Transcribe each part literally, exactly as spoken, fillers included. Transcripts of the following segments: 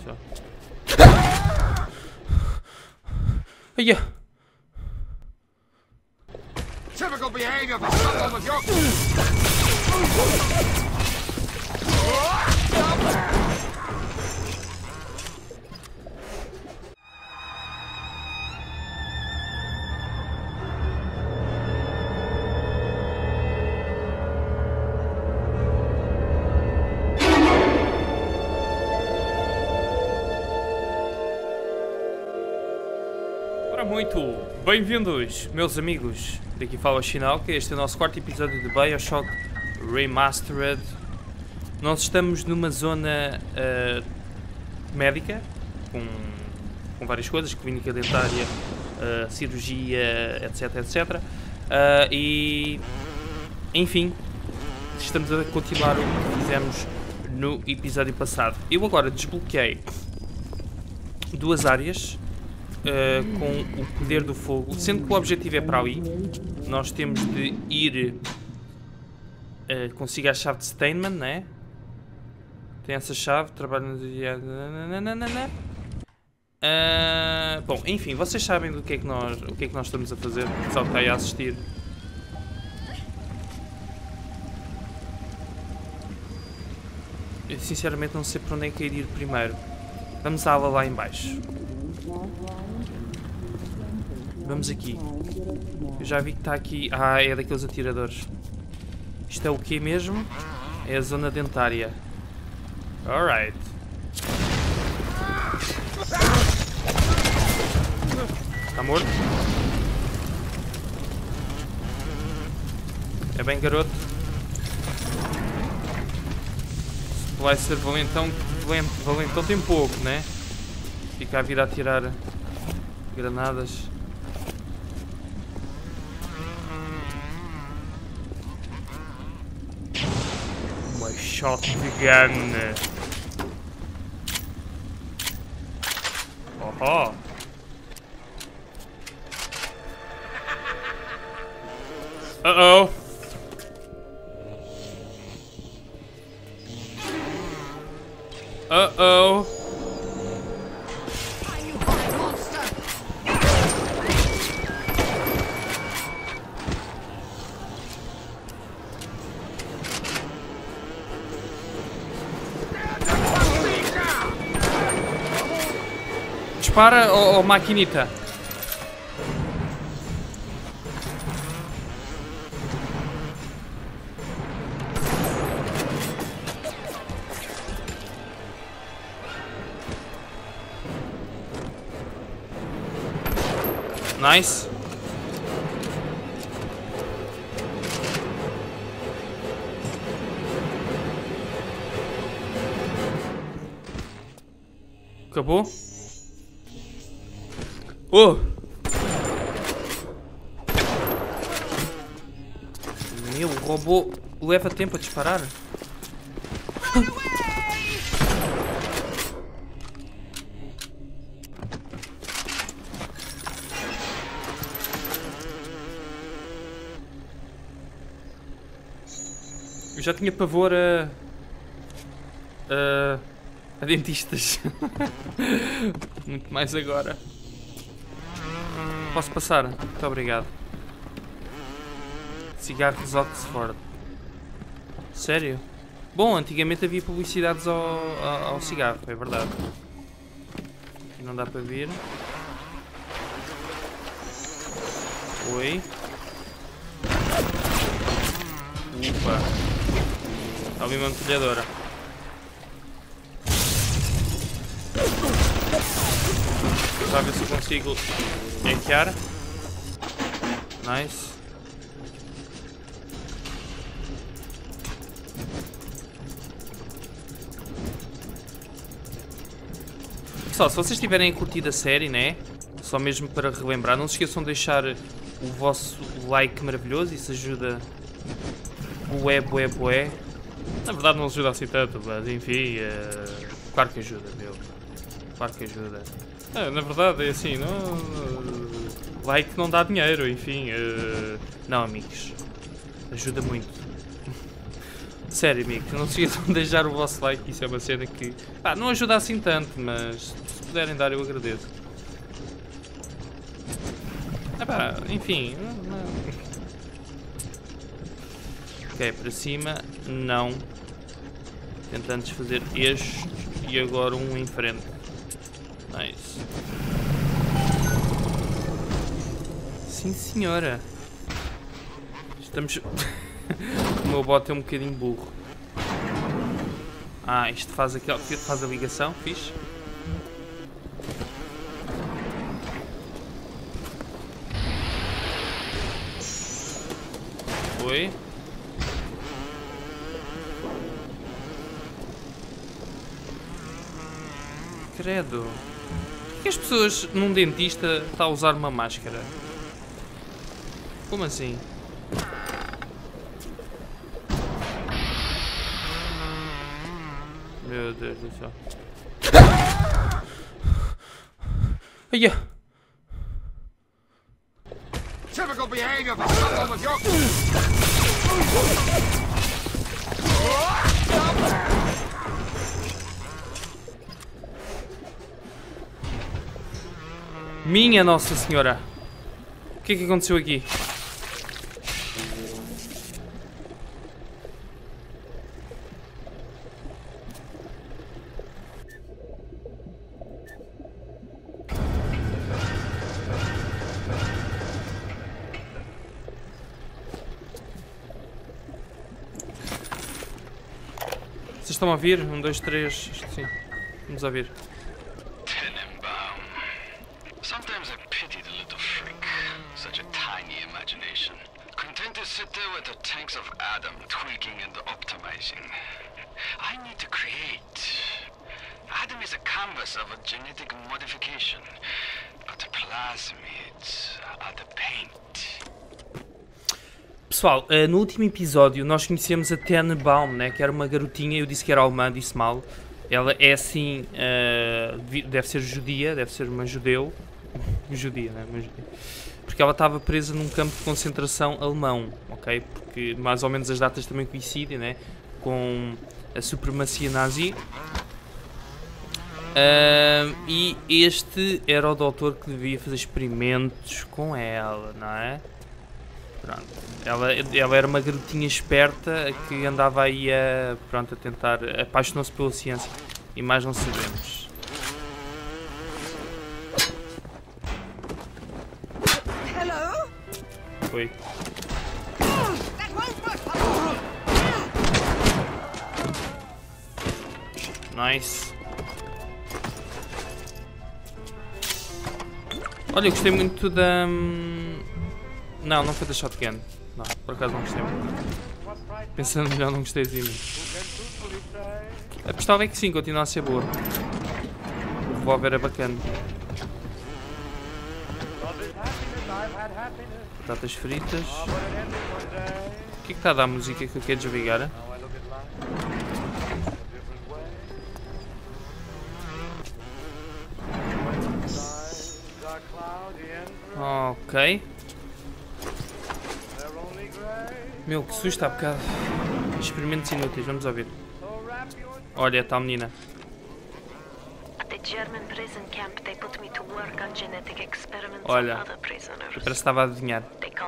Só. Ai, Typical behavior for someone with your... Muito bem-vindos, meus amigos. Daqui fala o Shinalka. Este é o nosso quarto episódio de BioShock Remastered. Nós estamos numa zona uh, médica com, com várias coisas, clínica dentária, uh, cirurgia, etc, etc. Uh, e enfim, estamos a continuar o que fizemos no episódio passado. Eu agora desbloqueei duas áreas Uh, com o poder do fogo, sendo que o objetivo é para ali. Nós temos de ir uh, consigo a chave de Steinman, né? Tem essa chave, trabalho no dia. Uh, bom, enfim, vocês sabem do que é que nós, o que é que nós estamos a fazer, o pessoal que está aí a assistir. Eu sinceramente não sei para onde é que é ir primeiro. Vamos à ala lá em baixo. Vamos aqui. Eu já vi que está aqui... Ah, é daqueles atiradores. Isto é o que mesmo? É a zona dentária. Alright. Está morto? É bem, garoto. Se vai ser valentão, valentão tem pouco, né? Fica a vir a tirar granadas. Uma shotgun. Oh, uh-oh. Uh-oh. Dispara, oh, oh maquinita. Nice. Acabou? Oh! Meu, o robô leva tempo a disparar. Eu já tinha pavor a... a, a dentistas. Muito mais agora. Posso passar? Muito obrigado. Cigarros Oxford. Sério? Bom, antigamente havia publicidades ao, ao, ao cigarro, é verdade. Aqui não dá para vir. Oi. Opa. Está ali uma metralhadora. Vou ver se eu consigo enfiar. Nice. Pessoal, se vocês tiverem curtido a série, né? Só mesmo para relembrar, não se esqueçam de deixar o vosso like maravilhoso. Isso ajuda bué, bué, bué. Na verdade não ajuda assim tanto, mas enfim, uh, claro que ajuda, meu. Claro que ajuda. Ah, na verdade é assim, não, like não dá dinheiro, enfim. Uh, não, amigos. Ajuda muito. Sério, amigos, não se esqueçam de deixar o vosso like, isso é uma cena que pá, não ajuda assim tanto, mas se puderem dar eu agradeço. Ah, pá, enfim. Não, não. Ok, para cima, não. Tentando desfazer este e agora um em frente. Nice. Sim, senhora. Estamos... O meu bot é um bocadinho burro. Ah, isto faz, aquel... faz a ligação, fixe. Foi. Credo. Por que as pessoas num dentista estão a usar uma máscara? Como assim? Meu Deus do céu. Aia! Typical behavior for someone with your... Minha Nossa Senhora! O que é que aconteceu aqui? Vocês estão a ouvir? Um, dois, três. Acho que sim. Vamos ouvir. Tenenbaum. Sometimes I pity the little freak. Such a tiny imagination. Content to sit there with the tanks of Adam tweaking and optimizing. I need to create. Adam is a canvas of a genetic modification, but the plasmids are the paint. Pessoal, uh, no último episódio nós conhecemos a Tenenbaum, né, que era uma garotinha, eu disse que era alemã, disse mal. Ela é assim, uh, deve ser judia, deve ser uma judeu, judia, né, uma judia. Porque ela estava presa num campo de concentração alemão, ok? Porque mais ou menos as datas também coincidem, né, com a supremacia nazi. Uh, e este era o doutor que devia fazer experimentos com ela, não é? Pronto. Ela, ela era uma garotinha esperta que andava aí a, pronto, a tentar, apaixonou-se pela ciência e mais não sabemos. Hello? Foi. Nice. Olha, eu gostei muito da... Não, não foi da shotgun. Não, por acaso não gostei muito. Pensando melhor, não gostei assim muito. Apostava é que sim, continua a ser boa. O revólver é bacana. Batatas fritas. O que é que está a dar a música que eu quero desligar? Ok. Meu, que susto há bocado. Experimentos inúteis, vamos ouvir. Olha, a tal menina. Olha, parece que estava a adivinhar.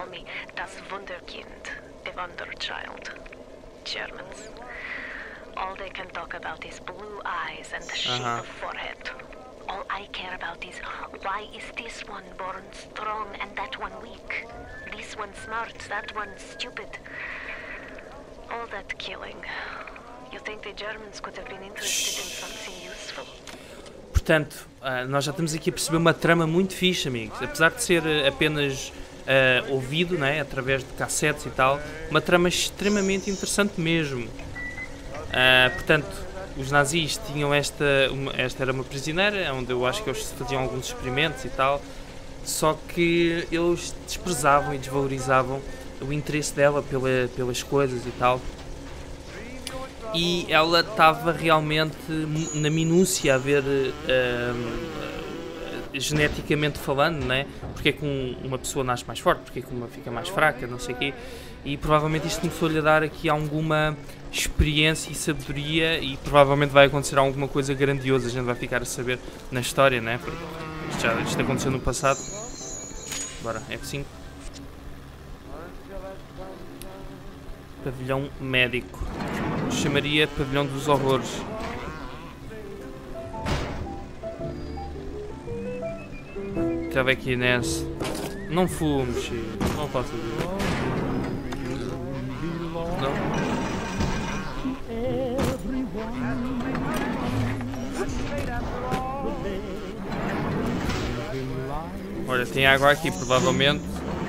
All they can talk about is blue eyes and the shape Uh-huh. of forehead. All I care about is why is this one born strong and that one weak? This one smart, that one stupid. All that killing. You think the Germans could have been interested in something useful? Portanto, uh, nós já estamos aqui a perceber uma trama muito fixe, amigos. Apesar de ser uh, apenas uh, ouvido, né, através de cassetes e tal, uma trama extremamente interessante mesmo. Uh, portanto, os nazis tinham esta, uma, esta era uma prisioneira, onde eu acho que eles faziam alguns experimentos e tal, só que eles desprezavam e desvalorizavam o interesse dela pela, pelas coisas e tal. E ela estava realmente na minúcia a ver, uh, geneticamente falando, né? Porque é que um, uma pessoa nasce mais forte, porque é que uma fica mais fraca, não sei o quê. E provavelmente isto começou-lhe a dar aqui alguma experiência e sabedoria e provavelmente vai acontecer alguma coisa grandiosa, a gente vai ficar a saber na história, né? Porque isto, já, isto aconteceu no passado. Bora, F cinco. Pavilhão médico. Chamaria Pavilhão dos Horrores. Telecinese. Não fumes, não posso dizer. Não. Olha, tem água aqui, provavelmente.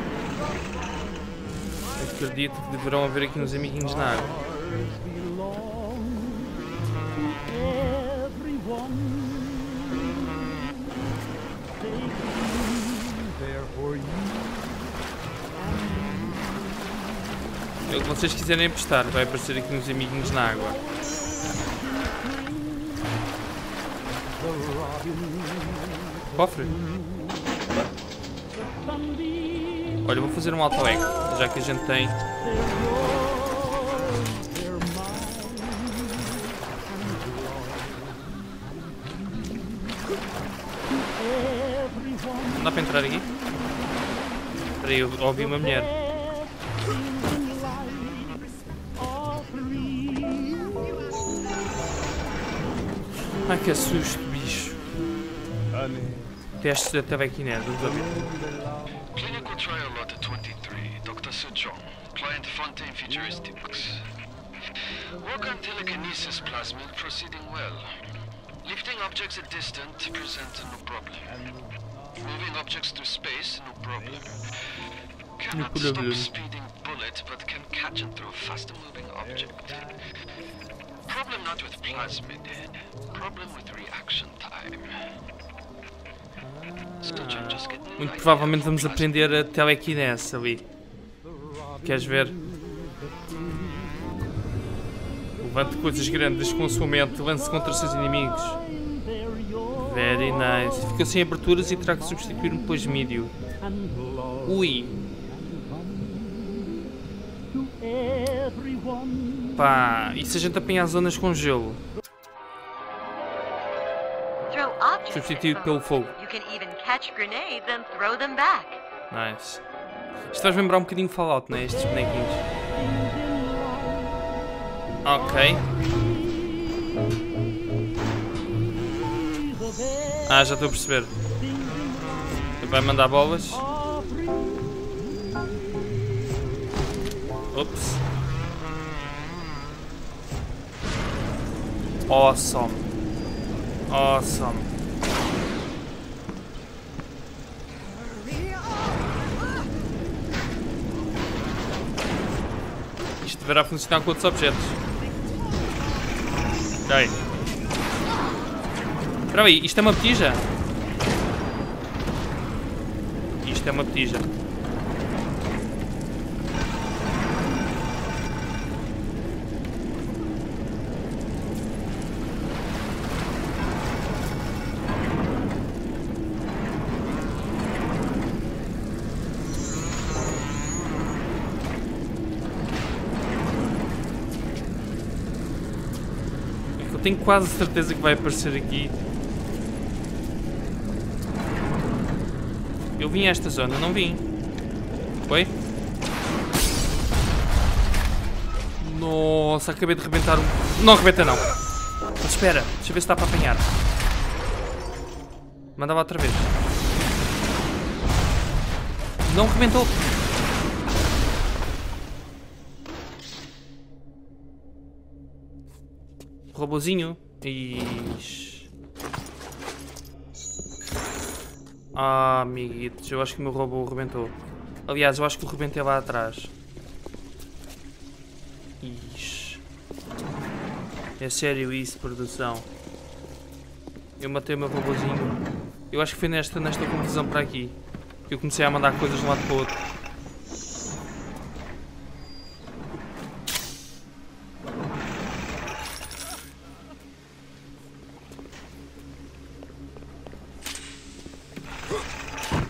Acredito que deverão haver aqui uns amiguinhos na água. É o que vocês quiserem apostar, vai aparecer aqui uns amiguinhos na água. Cofre? Olha, vou fazer um auto-egg, já que a gente tem. Não dá para entrar aqui? Espera aí, eu ouvi uma mulher. Ai que assusto, bicho. Testes da telecinese, vamos a ver. Clinical trial lot twenty-three, Doctor Sejong, client Fontaine Futuristics. Work on telekinesis plasmid proceeding well. Lifting objects at distance presents no problem. Moving objects through space, no problem. Cannot stop speeding bullet, but can catch and throw faster moving object. Problem not with plasmid, problem with reaction time. Muito provavelmente vamos aprender a telecinese ali. Queres ver? Levante coisas grandes com a sua mente, lance contra os seus inimigos. Very nice. Fica sem aberturas e terá que substituir um plasmídio. Ui. Pá, e se a gente apanhar zonas com gelo? Substituído pelo fogo. Nice. Isto faz lembrar um bocadinho de Fallout, né? Estes bonequinhos. Ok. Ah, já estou a perceber. Vai mandar bolas. Ups. Awesome. Awesome. Isto deverá funcionar com outros objetos. Ok. Espera aí, isto é uma botija? Isto é uma botija. Tenho quase certeza que vai aparecer aqui. Eu vim a esta zona, não vim. Foi? Nossa, acabei de rebentar um... Não rebenta não. Mas espera, deixa eu ver se dá para apanhar. Mandava outra vez. Não rebentou. Robozinho. Ixi. Ah, amiguitos, eu acho que o meu robô rebentou. Aliás, eu acho que o rebentei lá atrás. Ixi. É sério isso, produção. Eu matei o meu robozinho. Eu acho que foi nesta, nesta confusão para aqui que eu comecei a mandar coisas de um lado para o outro.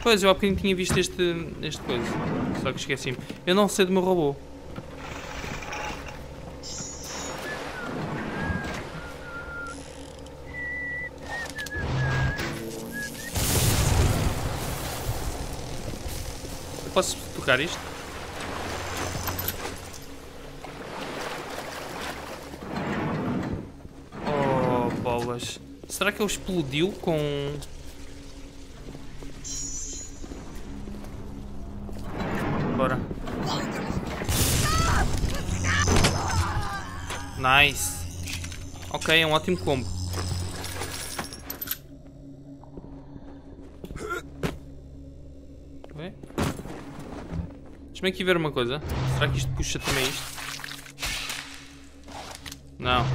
Pois, eu há bocadinho tinha visto este, este coisa. Só que esqueci-me. Eu não sei do meu robô. Posso tocar isto? Oh, bolas. Será que ele explodiu com... Bora. Nice. Ok, é um ótimo combo. Ué? Deixa-me aqui ver uma coisa. Será que isto puxa também isto? Não.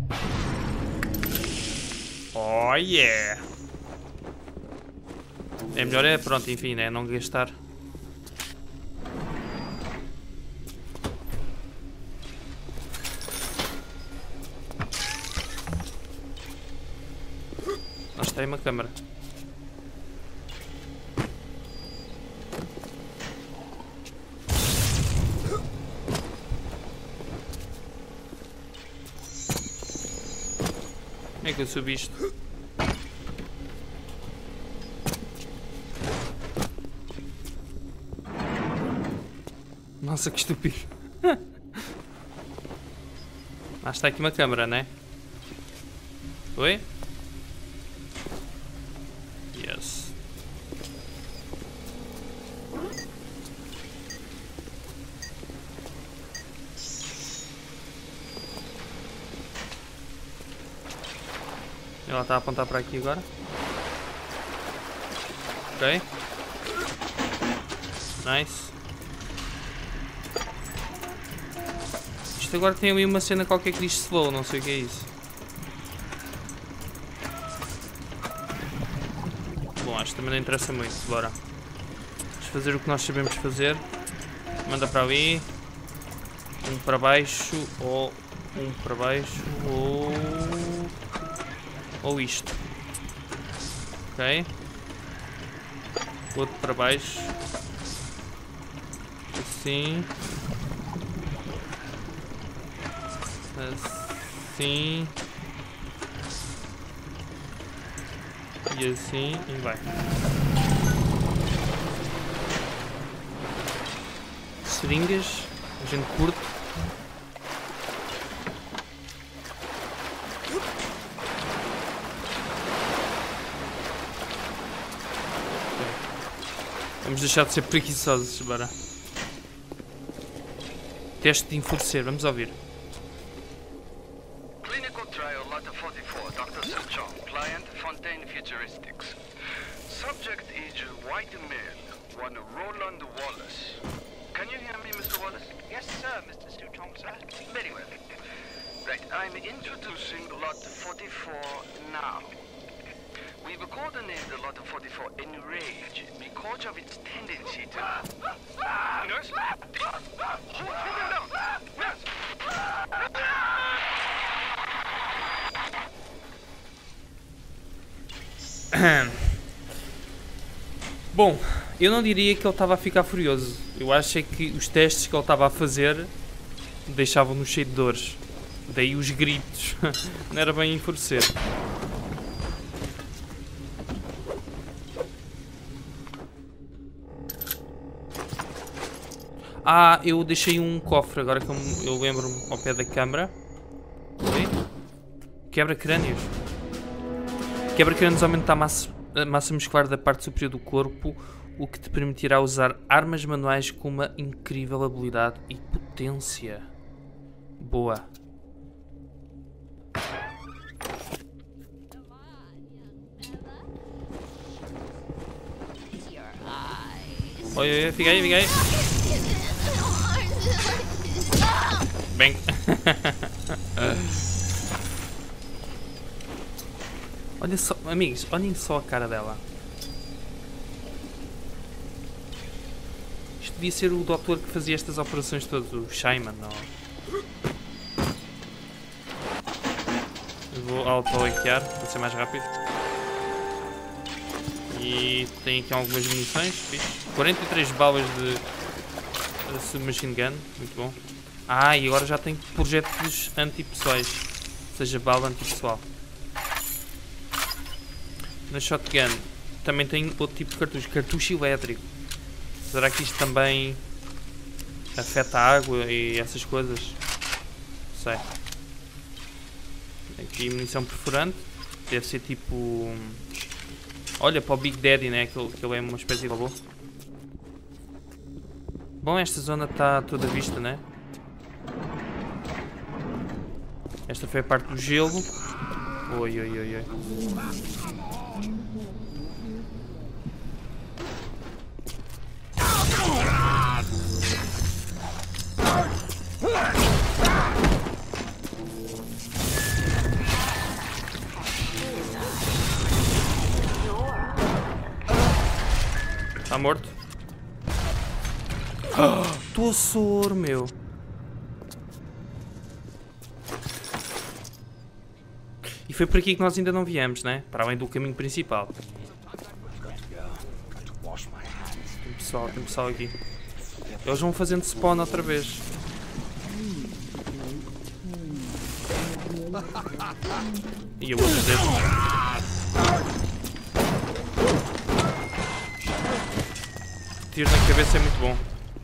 Oh yeah! É melhor é, pronto, enfim, né? Não gastar. Nós tem uma câmera. Como é que eu subi isto? Nossa, que estúpido. Ah, está aqui uma câmera, né? Oi? Yes. Ela está a apontar para aqui agora. Ok. Nice. Isto agora tem ali uma cena qualquer que diz slow, não sei o que é isso. Bom, acho que também não interessa muito, bora. Vamos fazer o que nós sabemos fazer. Manda para ali. Um para baixo, ou um para baixo, ou... Ou isto. Ok. Outro para baixo. Assim. Assim. E assim. E vai. Seringas. A gente curte. Vamos deixar de ser preguiçosos, bora. Teste de enfurecer, vamos ouvir. Clinical trial lot forty-four, Doctor Sir Chong, client Fontaine Futuristics. Subject age white male, one Roland Wallace. Can you hear me, Mister Wallace? Yes, sir, Mister Stu Chong, sir. Very well. Right, I'm introducing lot forty-four now. We've coordinated the lot forty-four Enrage because of its tendency to... Nurse? Hold him down! Nurse! Bom, eu não diria que ele estava a ficar furioso. Eu acho é que os testes que ele estava a fazer deixavam-no cheio de dores. Daí os gritos. Não era bem enfurecer. Ah, eu deixei um cofre, agora que eu, eu lembro-me, ao pé da câmara. Oi? Quebra-crânios. Quebra-crânios aumenta a massa, a massa muscular da parte superior do corpo, o que te permitirá usar armas manuais com uma incrível habilidade e potência. Boa. Oi, oi, fica aí, fica aí. Bem. Olha só, amigos, olhem só a cara dela. Isto devia ser o doutor que fazia estas operações todas, o Shaman, ou... Eu vou auto-lakear para ser mais rápido. E E tem aqui algumas munições, fixe. quarenta e três balas de submachine gun, muito bom. Ah, e agora já tem projéteis antipessoais, ou seja, bala antipessoal. Na shotgun também tem outro tipo de cartucho, cartucho elétrico. Será que isto também afeta a água e essas coisas? Não sei. Aqui munição perfurante, deve ser tipo... Olha para o Big Daddy, né? Que ele, que ele é uma espécie de robô. Bom, esta zona está toda vista, né? Esta foi a parte do gelo. Oi, oi, oi, oi. Está morto? Estou a soro, meu. E foi por aqui que nós ainda não viemos, né? Para além do caminho principal. Tem pessoal, tem pessoal aqui. Eles vão fazendo spawn outra vez. E eu vou fazer. Tiro na cabeça é muito bom.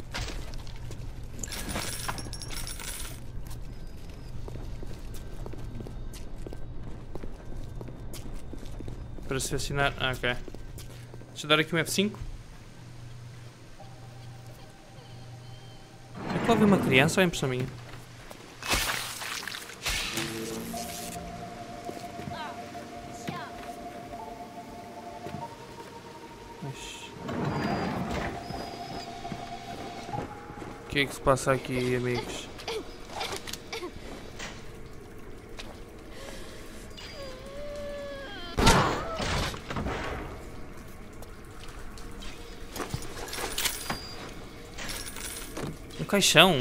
Para selecionar. Ah, ok. Deixa eu dar aqui um F cinco. Eu estou a ver uma criança ou é impressão minha? O que é que se passa aqui, amigos? Um caixão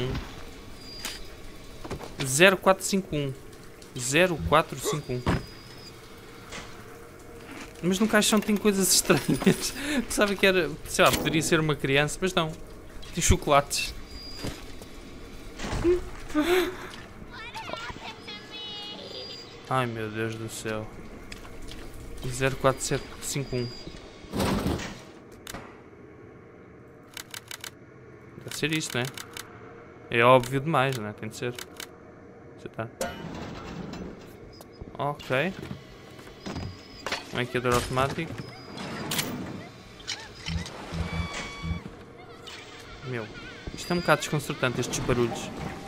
zero quatro cinco um zero quatro cinco um. Mas no caixão tem coisas estranhas. Pensava que era, sei lá, poderia ser uma criança, mas não. Tem chocolates. Ai meu Deus do céu. zero quatro sete cinco um. Deve ser isto, né? É óbvio demais, né? Tem de ser. Já está. Ok. Um marcador automático. Meu, isto é um bocado desconcertante, estes barulhos.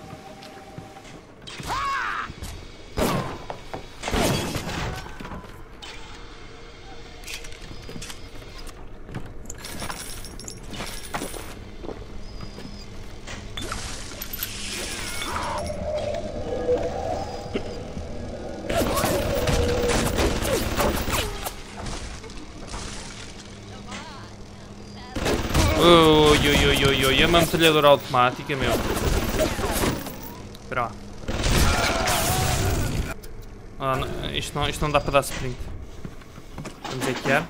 Oi, oi, oi, oi, oi, é uma metralhadora automática, meu. Espera lá. Ah, não, isto, não, isto não dá para dar sprint. Vamos hackear.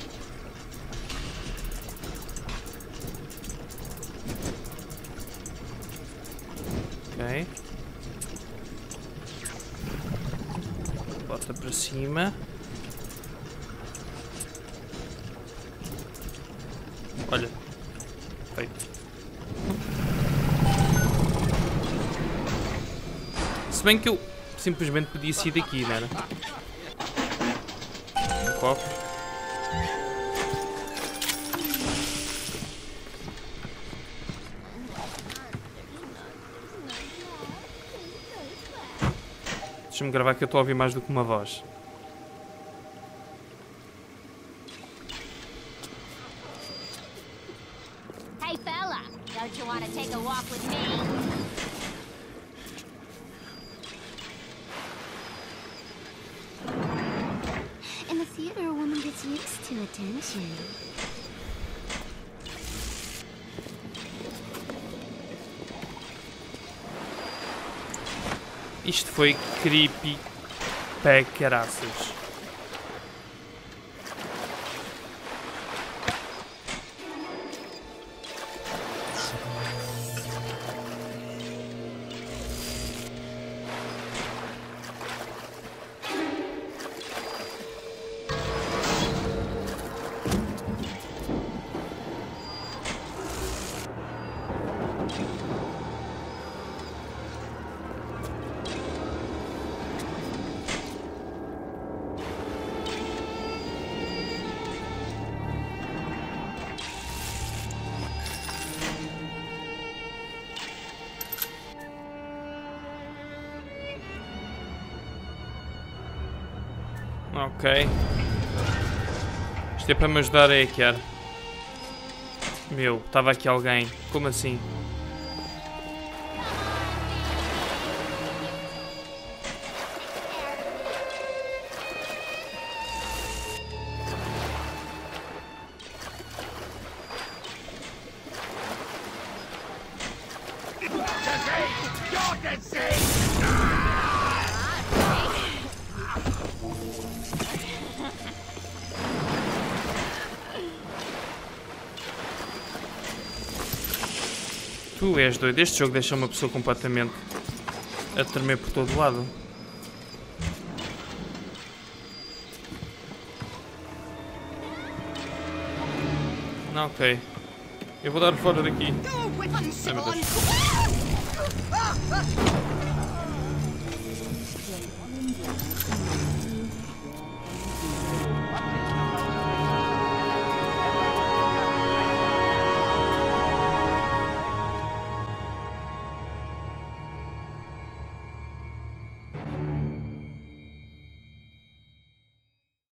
Ok. Bota para cima. Olha. Feito. Se bem que eu simplesmente podia sair daqui, não era? Um copo. Deixa-me gravar que eu estou a ouvir mais do que uma voz. Hey fella, don't you want to take a walk with me? In the theater, a woman gets used to attention. Isto foi creepy para caraças. Ok. Isto é para me ajudar a hackear. Meu, estava aqui alguém. Como assim? Tu és doido. Este jogo deixa uma pessoa completamente a tremer por todo lado. Não, ok. Eu vou dar fora daqui. Ai, meu Deus.